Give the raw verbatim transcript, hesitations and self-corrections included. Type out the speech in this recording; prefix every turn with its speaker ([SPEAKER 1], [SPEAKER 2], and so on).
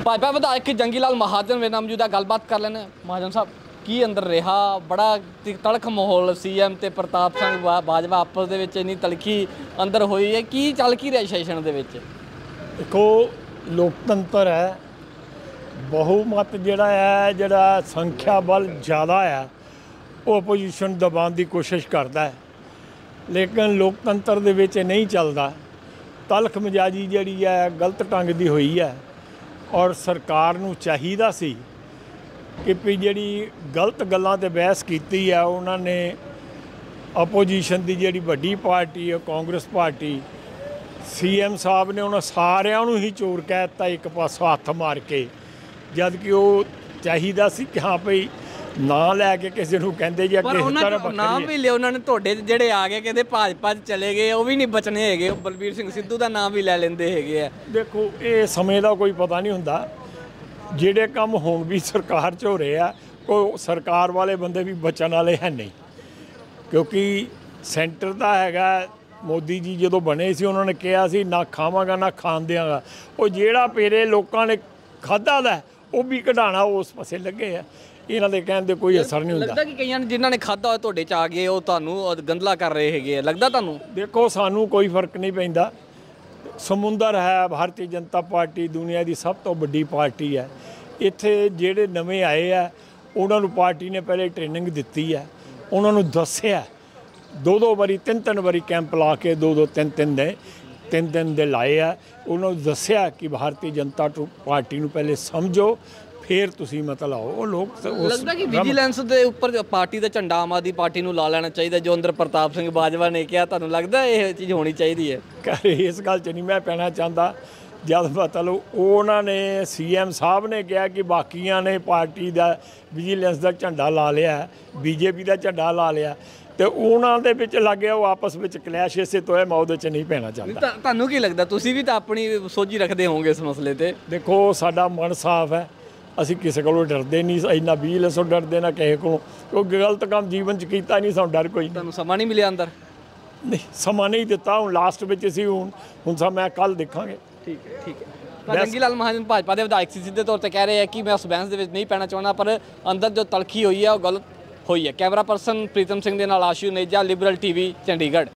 [SPEAKER 1] भाजपा विधायक जंगी लाल महाजन मेरे नाम मौजूदा गलबात कर लेने। महाजन साहब की अंदर रहा बड़ा तड़क माहौल सी एम ते प्रताप सिंह बाजवा आपस दे विच इन्नी तलखी अंदर हुई है की चल की रहा सैशन दे विच?
[SPEAKER 2] देखो लोकतंत्र है, बहुमत जिहड़ा है जिहड़ा संख्या बल ज़्यादा है वो अपोजिशन दबाने की कोशिश करता है, लेकिन लोकतंत्र दे विच नहीं चलता। तलख मजाजी जिहड़ी है गलत ढंग दी हुई है और सरकार नूं चाहीदा सी कि भी जिहड़ी गलत गल्लां ते बहस कीती है उन्होंने अपोजिशन की जिहड़ी वड्डी पार्टी है कांग्रेस पार्टी सी एम साहब ने उन्होंने सारिਆਂ ਨੂੰ ही चोर कह दिता एक पासों हथ मार के, जबकि वो चाहिदा सी कि हाँ भाई ना लैके किसी को कहते जी
[SPEAKER 1] नाम भी लिया उन्होंने तोड़े जेडे आ गए कहते भाजपा चले गए वो भी नहीं बचने है, बलबीर सिंह सिद्धू का नाम भी लै लेंदे है।
[SPEAKER 2] देखो ये समय का कोई पता नहीं होंदा, जेडे काम हुण भी सरकार च हो रहे हैं कोई सरकार वाले बंदे भी बचन वाले है नहीं, क्योंकि सेंटर का हैगा मोदी जी जो बने सी उन्होंने कहा सी ना खावांगा ना खान देंगा, वो जेड़ा पेरे लोगों ने खाधा दा वो भी कढ़ाना उस पासे लगे है, इन्हां दे कहण दे कोई असर नहीं होंदा।
[SPEAKER 1] लगदा कि कईयां जिन्हां ने खाधा होया तुहाडे च आ गए वो तुहानूं गंदला कर रहे हैगे, लगदा तुहानूं? देखो
[SPEAKER 2] सानूं कोई फर्क नहीं पैंदा, समुंदर है भारतीय जनता पार्टी दुनिया की सब तो वड्डी पार्टी है, इत्थे जेड़े नवे आए है उन्होंने पार्टी ने पहले ट्रेनिंग दी है, उन्होंने दस्सिया दो दो बारी तीन तीन बारी कैंप ला के दो दो तीन तीन दिन तीन दिन दे लाए है, उन्होंने दस्सिया कि भारतीय जनता पार्टी नूं पहले समझो फिर तुसी मत लाओ। वो लोग
[SPEAKER 1] लगता कि विजिलेंस के उपर पार्टी का झंडा आम आदमी पार्टी नूं ला लेना चाहिए जो अंदर प्रताप सिंह बाजवा ने कहा, तुहानूं लगदा ये चीज़ होनी चाहिए है?
[SPEAKER 2] इस गल च नहीं मैं पैना चाहता, जब मतलब उन्होंने सी एम साहब ने कहा कि बाकियां ने पार्टी का विजिलेंस का झंडा ला लिया, बीजेपी का झंडा ला लिया, तो उन्होंने विच लग गया वो आपस में क्लैश, इसे तो है मैं उहदे च नहीं पैना चाहता।
[SPEAKER 1] तुहानूं की लगदा तुसीं भी तो अपनी सोची रखते होंगे इस मसले ते?
[SPEAKER 2] देखो साडा मन साफ है, असीं किसी कोलों डरदे नहीं, इन्ना विजिलेंसों डरदे ना किसी कोलों, कोई गलत काम जीवन च कीता नहीं, सानूं डर कोई।
[SPEAKER 1] तुहानूं समा नहीं मिलिया अंदर?
[SPEAKER 2] नहीं समा नहीं दिता, हुण लास्ट में असीं हुण हुण सा मैं कल देखांगे।
[SPEAKER 1] ठीक है ठीक है। जंगी लाल महाजन भाजपा के विधायक सीधे तौर पर कह रहे हैं कि मैं उस बहस के नहीं पैना चाहता, पर अंदर जो तलखी हुई है वो गलत हुई है। कैमरा परसन प्रीतम सिंह के नाल आशू नेजा, लिबरल टीवी चंडीगढ़।